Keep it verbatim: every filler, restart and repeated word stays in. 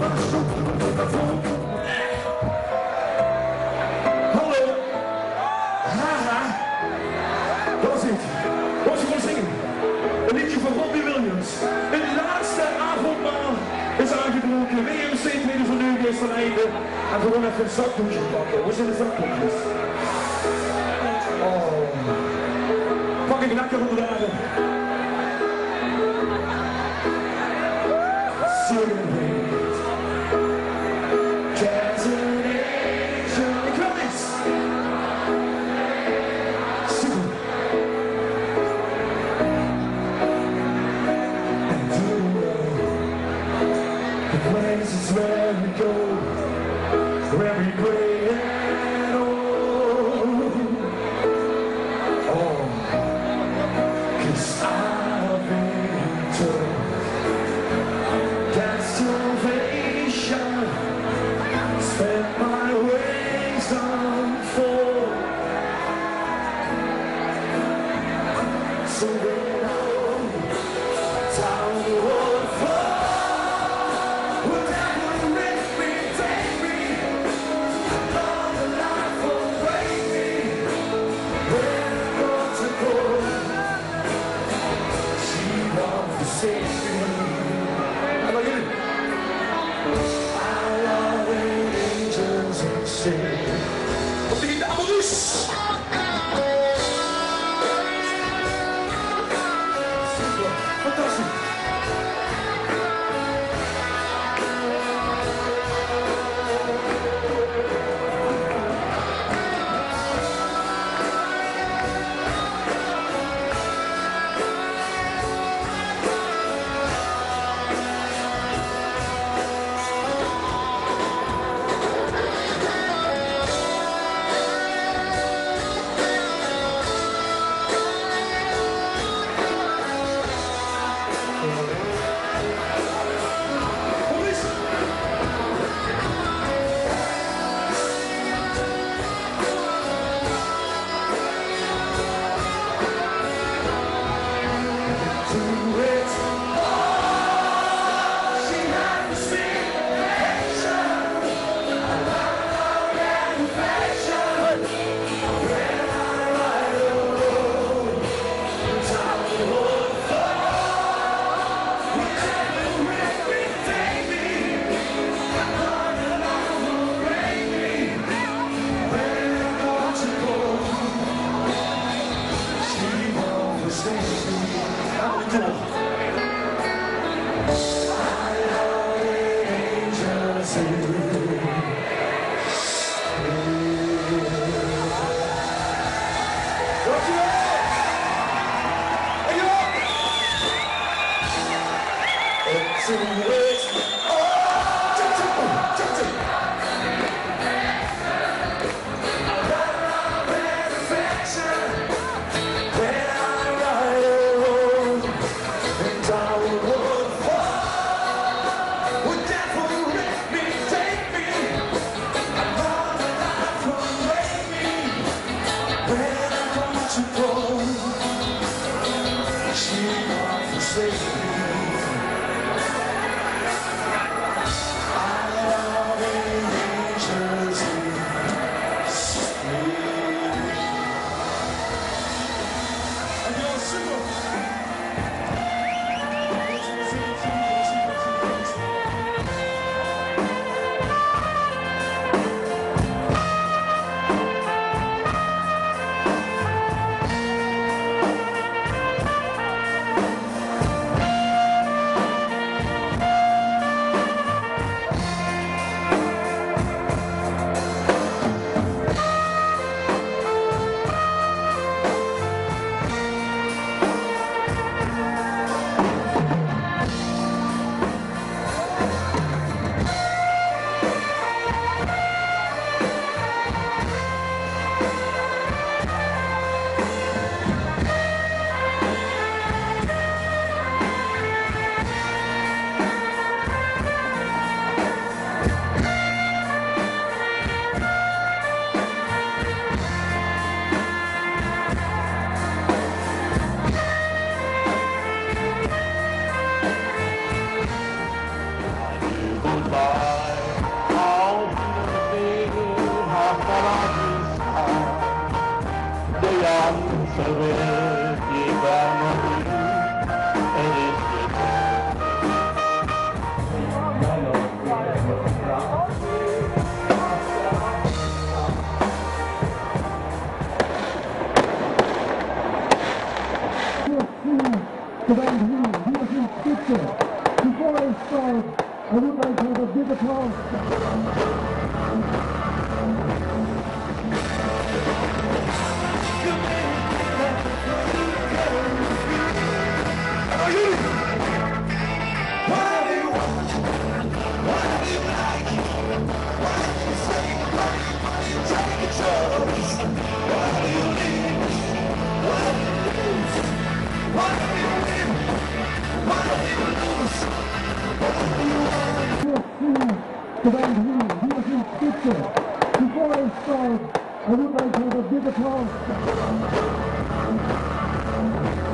Hallo. Haha. Dat is het. Wat je moet zingen. Een liedje van Robbie Williams. Het laatste avondmaal is aangebroken. W M C tweeduizend negen is ten einde. En gewoon even een zakdoekje pakken. Hoe zijn de zakdoekjes? Oh. Pak ik lekker onder de adem. Celebrate. As an angel. Ik wil niks. Super. And you know the places where we go, where we pray and oh, oh, 'cause I've been told that salvation spent my wings unfold. So when I down the road fall, would that would lift me, take me, along the life will break me, where I want to go, she wants to save me. How about you? I love when angels sing. Op de gitaar, Maurice! Fantastisch! Before I start, I would like to have a big applause. Before I start, I would like to have a big applause.